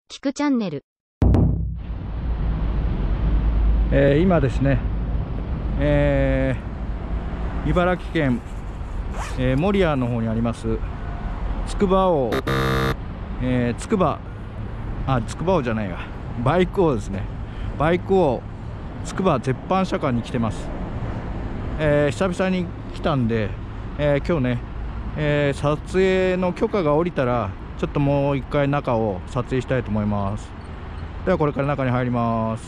聞くチャンネル。 今ですね、茨城県、守谷の方にあります筑波王、筑波王じゃないや、バイク王ですね。バイク王筑波絶版車館に来てます。久々に来たんで、今日ね、撮影の許可が下りたらちょっともう一回中を撮影したいと思います。ではこれから中に入ります。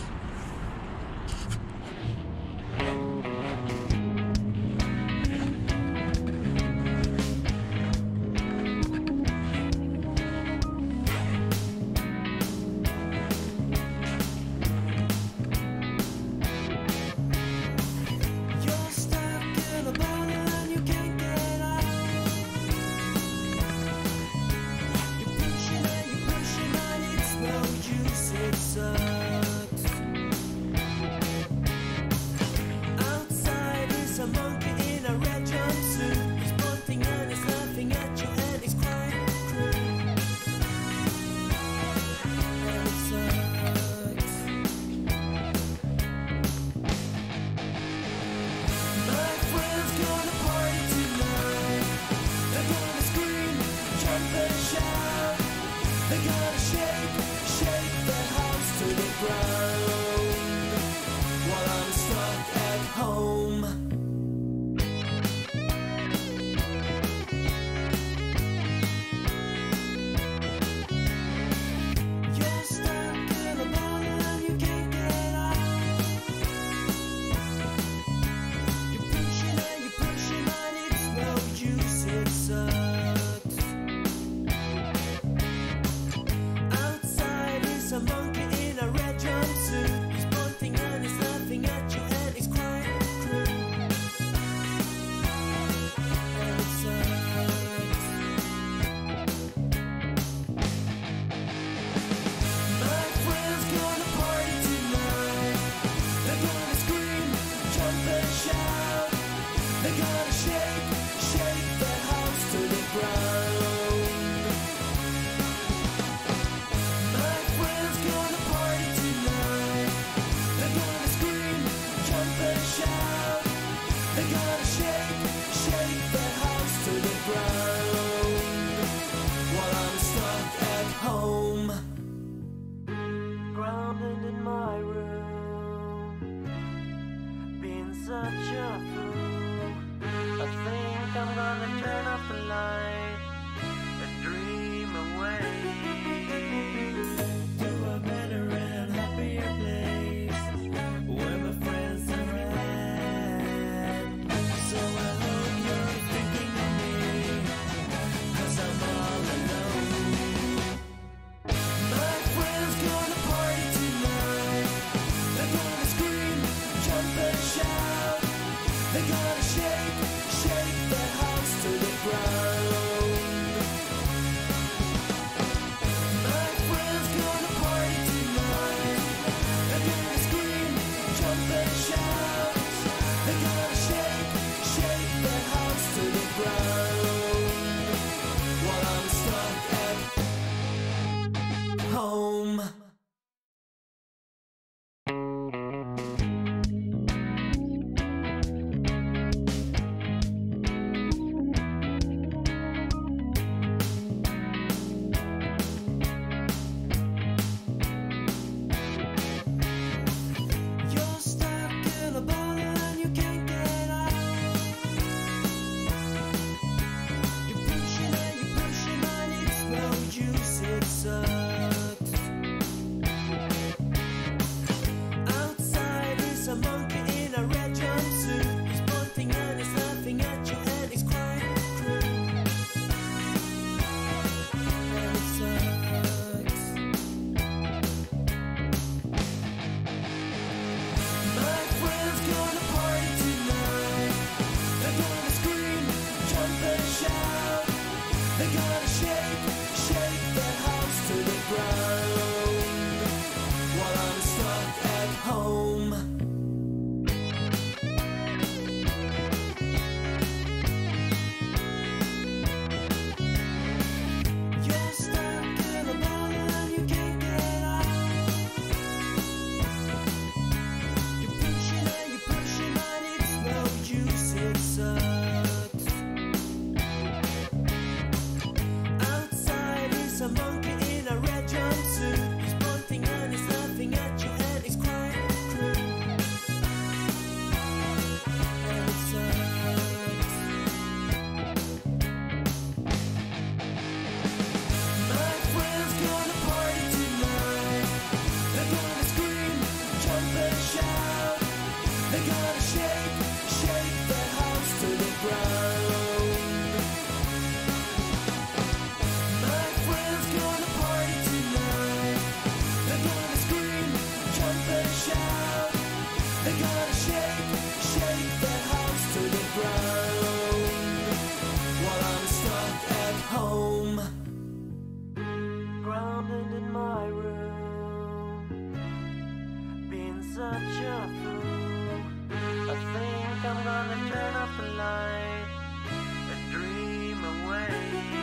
such a fool. I think I'm gonna turn off the light and dream away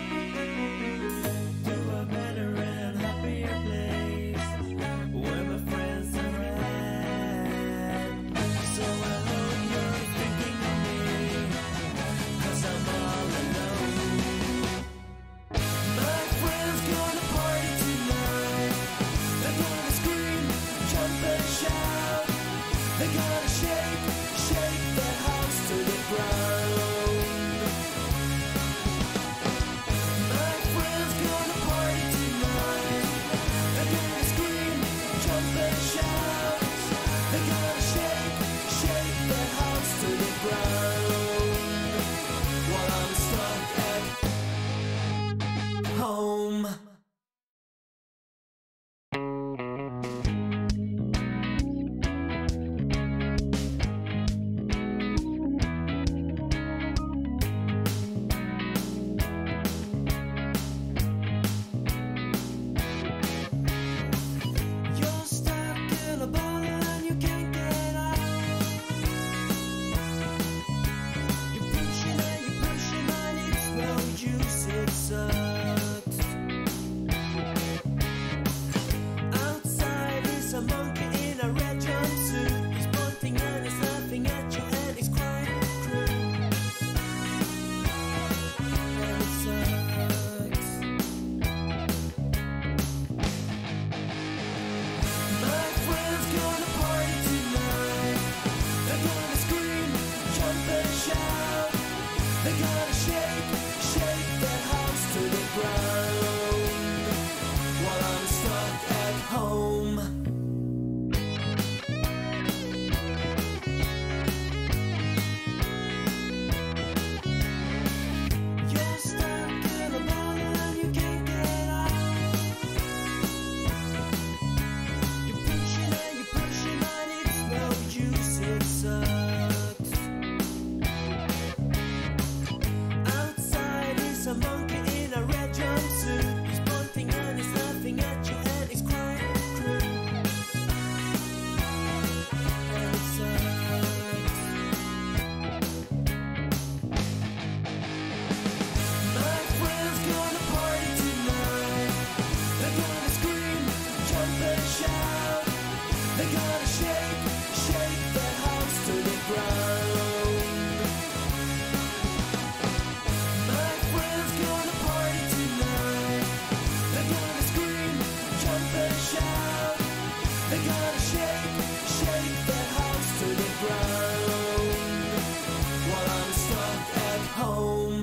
to a better and happier place where my friends are at. So I hope you're thinking of me, 'cause I'm all alone. My friends gonna party tonight. They're gonna scream, jump and shout. They're gonna shake, shake the house to the ground. My friends gonna party tonight. They're gonna scream, jump and shout. They're gonna shake, shake the house to the ground. While I'm stuck at home. You're stuck in a bottle and you can't get out. You're pushing and it's no use, it sucks. Outside is a monkey in a red jumpsuit. He's pointing and he's laughing at you and he's quite cruel. And it sucks. My friends gonna party tonight. They're gonna scream, jump and shout. They're gonna shake, shake the house to the ground. While I'm stuck at home. You're stuck in a bottle and you can't get out. You're pushing and it's no use, it sucks. Outside is a monkey in a red jumpsuit. He's pointing and he's laughing at you and he's quite cruel. And it sucks. My friends gonna party tonight. They're gonna scream, jump and shout. They're gonna shake, shake the house to the ground. My friends gonna party tonight. They're gonna scream, jump and shout. They're gonna shake, shake the house to the ground. While I'm stuck at home.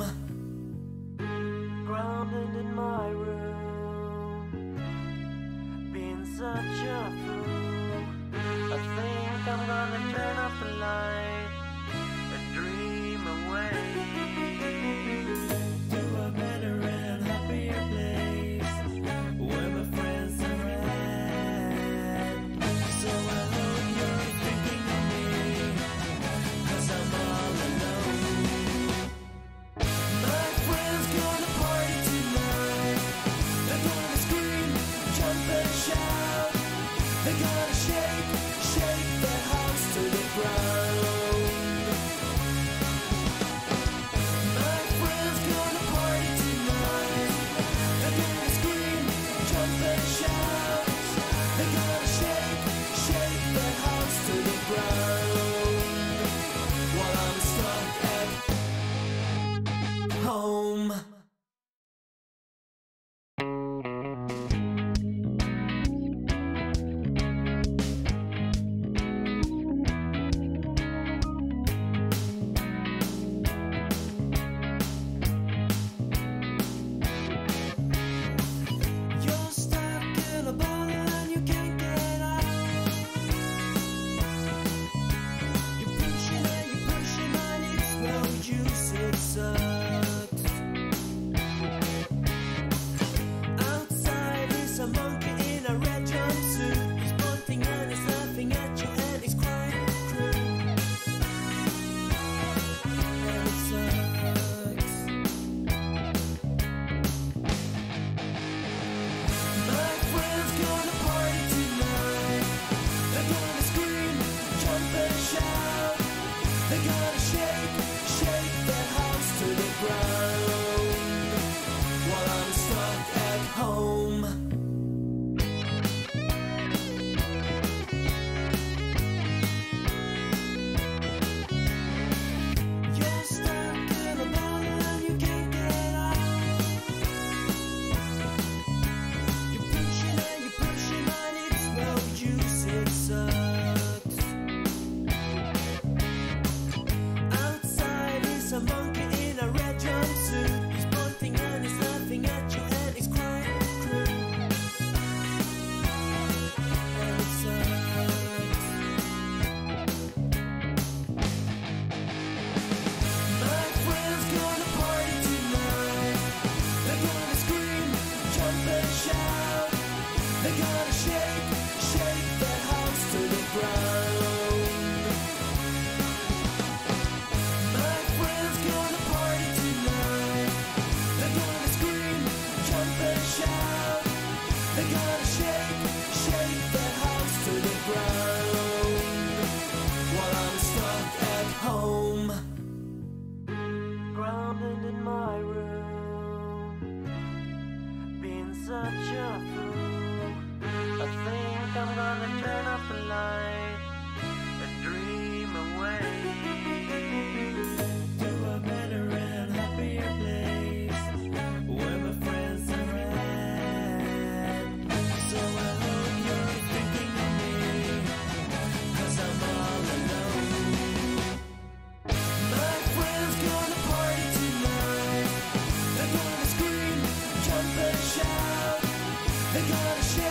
Grounded in my room, being such a fool. I think I'm gonna turn off the light and dream away to a better and happier place where my friends are at. So I hope you're thinking of me, 'cause I'm all alone. My friends gonna party tonight. They're gonna scream, jump and shout. They're gonna shake, shake the house to the ground. My friends gonna party tonight. They're gonna scream, jump and shout. They're gonna shake, shake the house to the ground. While I'm stuck at home. They're gonna shake that house to the ground while I'm stuck at home, grounded in my room, being such a fool. I think I'm gonna turn off the light and dream away to a better and happier place where my friends are at. So I hope you're thinking of me, 'cause I'm all alone. My friends gonna party tonight. They're gonna scream, jump and shout. They're gonna